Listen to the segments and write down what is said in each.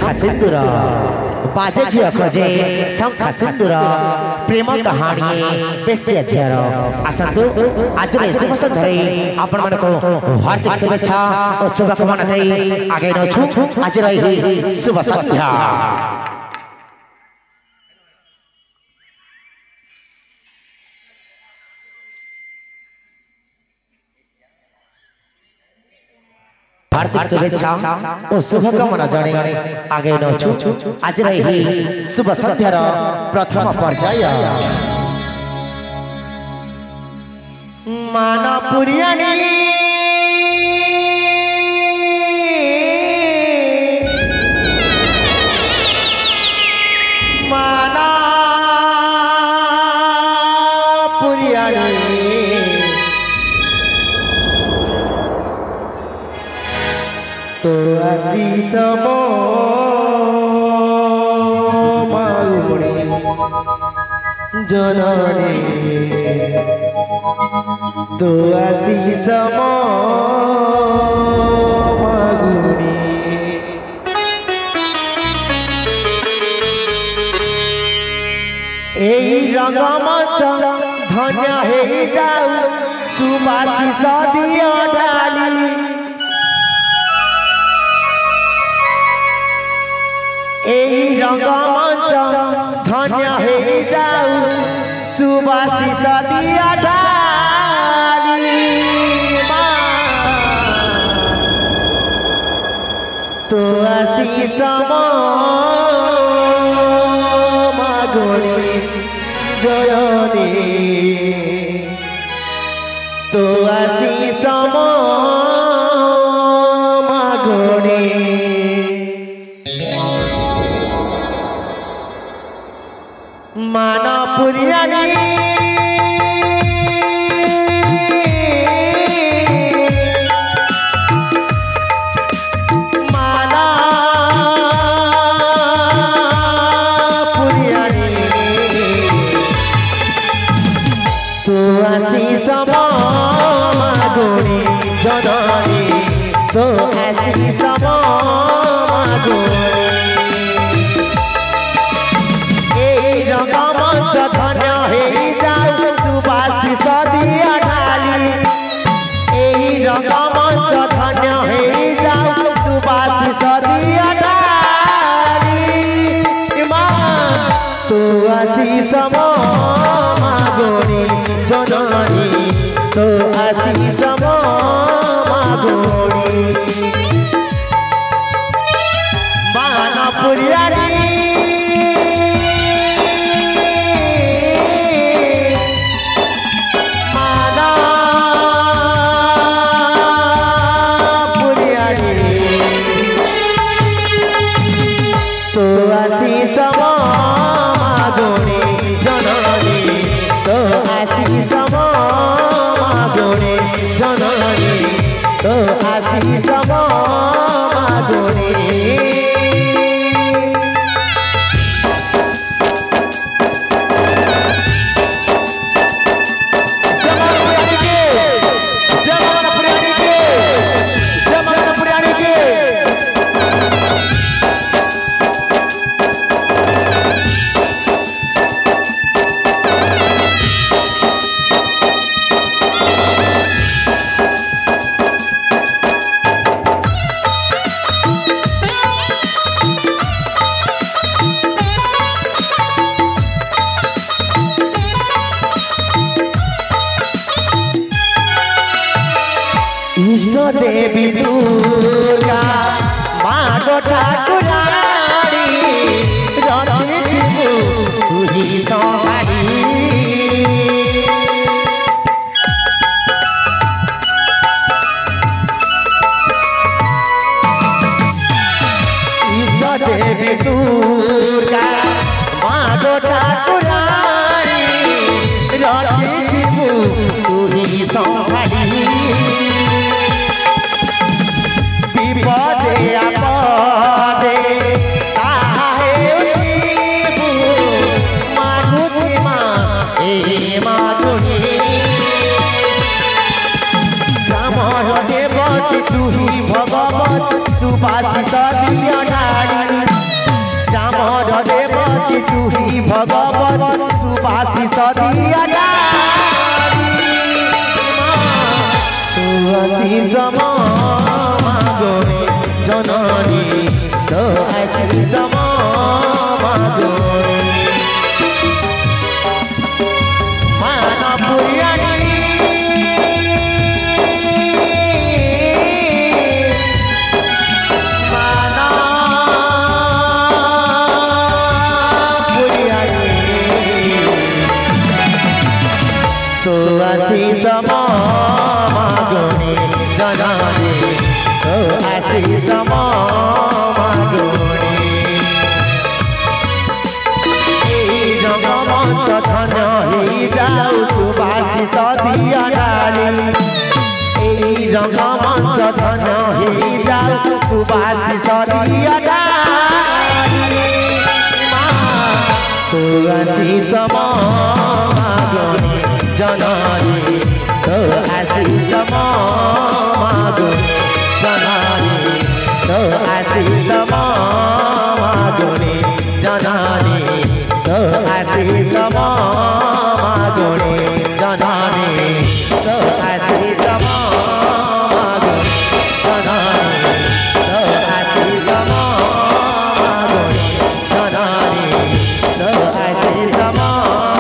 शंखा सिंदूर बाजे झियो खोजे शंखा सिंदूर प्रेम कहानी बेसिया झियर आसतु आज शुभ संध्यारे आपण मन को हार्दिक शुभेच्छा और शुभकामना दे आगे नछु आज रही शुभ संध्या। हार्दिक शुभेच्छा और शुभकामना जणे आगे नछु आज रही शुभ संध्यार प्रथम पर्याय मानपुरियानी तो आसी समो मागुणी जननी तो आसी समो मागुणी एई रंगमंच धन्य हे जाऊ सुबासिस दियो डाली एई रंगमंच धन्य हे जाऊ सुबासिस दिया डाली तो आशीष मागुणी जयनी तो आशीष मागुणी मानपुरियानी तो आशीष मागुणी जननी तो आशीष मागुणी रंगमंच धन्य हे जाऊ सुबासिस दिया डाली एही रंगमंच धन्य हे जाऊ सुबासिस दिया डाली तो आशीष मागुणी जननी तो आशीष मागुणी मानपुरियानी तो आशीष मागुणी जननी तो आशीष मागुणी जननी तो आशीष मागुणी इष्ट देवी दुर्गा माँ ठाकुरानी रखी तुही संहारी इष्ट देवी दुर्गा माँ ठाकुरानी रखी तुही संहारी विपदे आपदे सहाय मागुची माँ ए मागुणी ग्रामर देवती तुही भगवत सुबासिस दिया डाली तू ही भगवत सुबासिस दिया तू आशीष मांगो जननी तो आशीष मांगो आशीष मांगोनी जनानी तो आशीष मांगोनी रंगमंच धन ही जाऊ सुबासिस दिया डाली रंगमंच धन ही जाऊ सुबासिस दिया डाली तो आशीष मांगोनी जनानी तो आशीष मांगो जनानी तो आशीष मांगो जनानी तो आशीष मांगो जनानी तो आशीष मांगो जनानी तो आशीष मांगो जनानी तो आशीष मांगो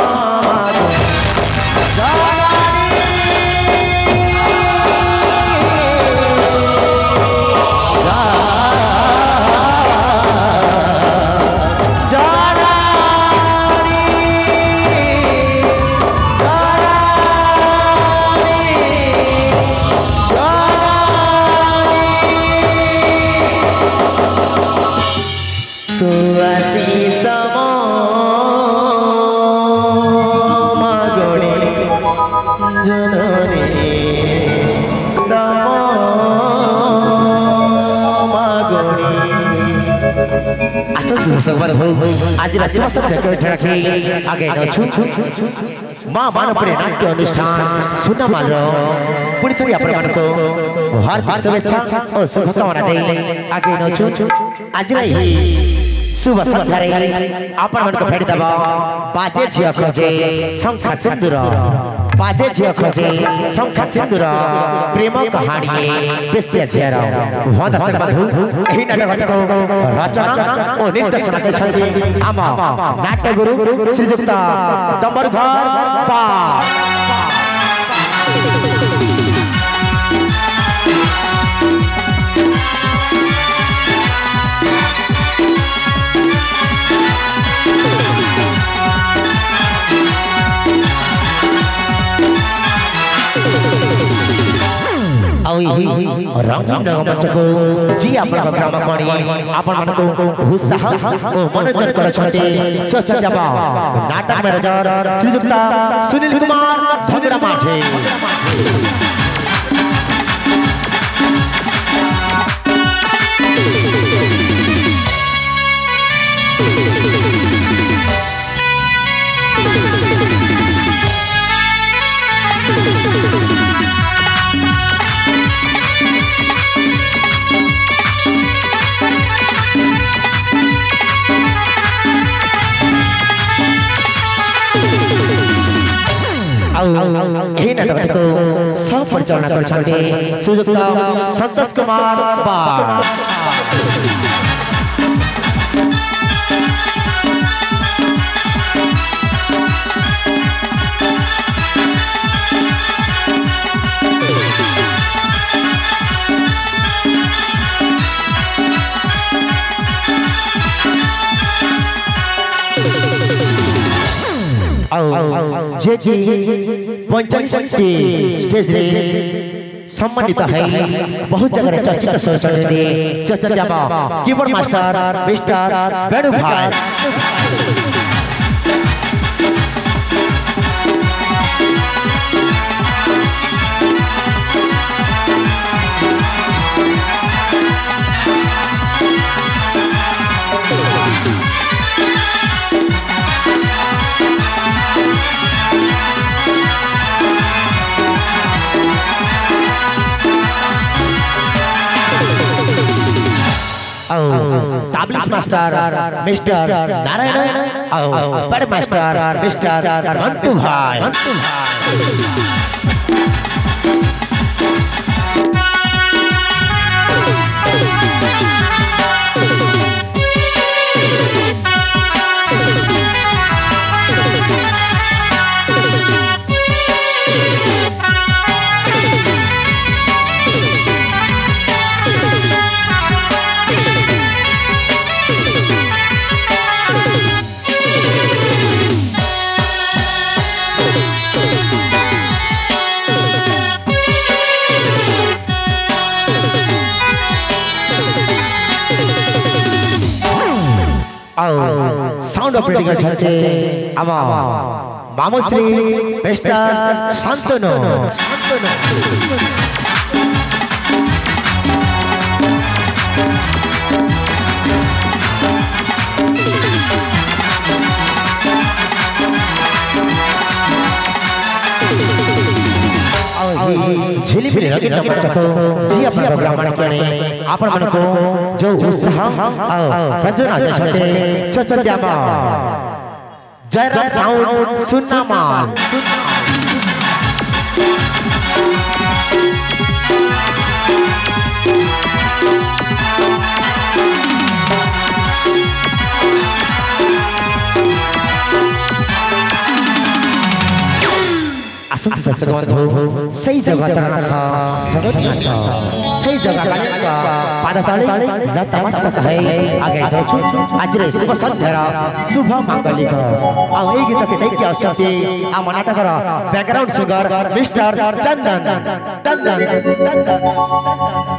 आज समस्त आगे माँ मानपुरी नाट्य अनुष्ठान सुना माल पुणी थोड़ी आपण को हार्दिक शुभेच्छा और शुभकामना दे आगे नौछु आज शुभ संध्यारे आपण मन को भेट दबा बाजे झिया खोजे शंखा सिंदूर बाजे झिया खोजे शंखा सिंदूर प्रेम कहानी बेसिया झियार वह दर्शक बंधु एही नाटक को रचना और निर्देशन करछथि आम नाट्य गुरु श्रीयुक्त दंबरधर पाल रंगीन रंगमंच को जी आपन ग्राम कणी आपन मन को उत्साह और मनोरंजन करछन्ते सचजाबा नाटक मैनेजर श्रीयुक्त सुनील कुमार धनुरा माझे नाटक को सब परिचालना कर श्रीयुक्त संतोष कुमार बार जे कि 45 स्टेज रे सम्मानित है बहुत जगह चर्चित सोचने दे सचजाबा कीबोर्ड मास्टर मिस्टर बेणु भाई तबलिस मास्टर मिस्टर नारायण और बड़ मास्टर मिस्टर मंटू भाई साउंड ऑपरेटिंग छते आमा मामोश्री मिस्टर शांतनु झिली फिरी लगी नंबर चको जी अपना प्रोग्राम करने आपण मन को जो उत्साह प्रज्वल देशते सचत्यामा जयराम साउंड सुन्नामाल सही जगह सही जगह पादताली नतमस्तक है आगे देखो आज रे शुभ संध्या शुभ मांगलिक आ ए गीत के देखि आवश्यकते आ नाटक बैकग्राउंड सिंगर मिस्टर चंदन